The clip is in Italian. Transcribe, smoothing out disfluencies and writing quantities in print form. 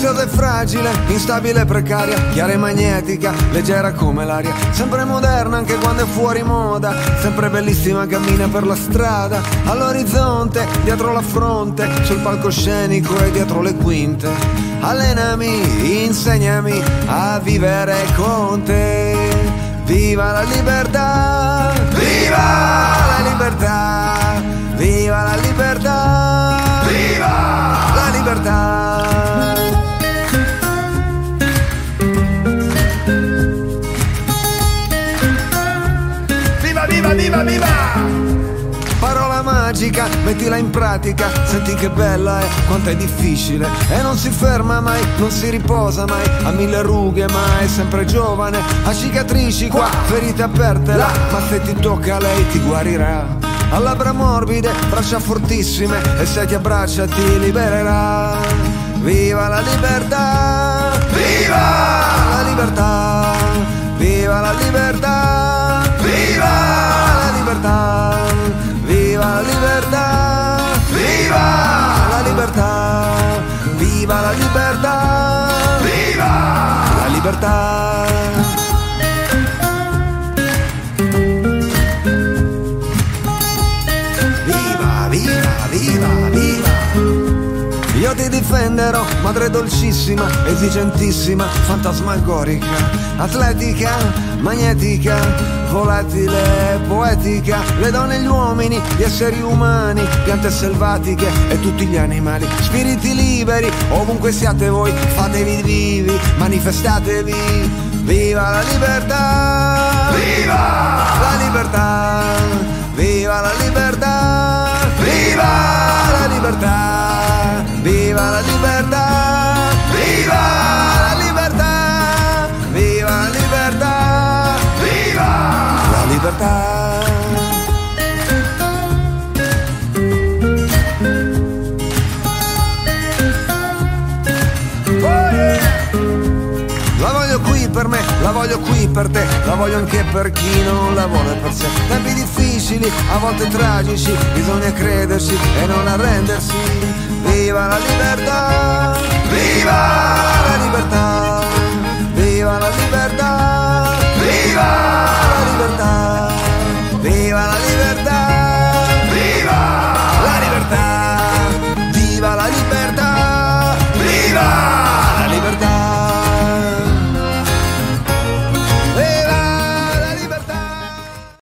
preziosa e fragile, instabile e precaria, chiara e magnetica, leggera come l'aria, sempre moderna anche quando è fuori moda, sempre bellissima, cammina per la strada, all'orizzonte, dietro la fronte, sul palcoscenico e dietro le quinte. Allenami, insegnami a vivere con te. Viva la libertà, viva la libertà, viva la libertà, viva la libertà. Viva, viva, viva, viva! Parola magica, mettila in pratica, senti che bella è, quanto è difficile. E non si ferma mai, non si riposa mai, ha mille rughe ma è sempre giovane, ha cicatrici qua, ferite aperte là, ma se ti tocca lei ti guarirà. Ha labbra morbide, braccia fortissime, e se ti abbraccia ti libererà. Viva la libertà, viva la libertà, viva la libertà, viva la libertà, viva la libertà, viva la libertà, viva la libertà, viva la libertà. Viva, viva, viva, viva. Io ti difenderò, madre dolcissima, esigentissima, fantasmagorica, atletica, magnetica, volatile, poetica, le donne e gli uomini, gli esseri umani, piante selvatiche e tutti gli animali, spiriti liberi, ovunque siate voi, fatevi vivi, manifestatevi. Viva la libertà, viva la libertà, viva la libertà, viva la libertà, viva la libertà, viva la libertà, viva la libertà, viva la libertà. Oh yeah! La voglio qui per me, la voglio qui per te, la voglio anche per chi non la vuole per sé. Tempi difficili, a volte tragici, bisogna crederci e non arrendersi. Viva la libertà, viva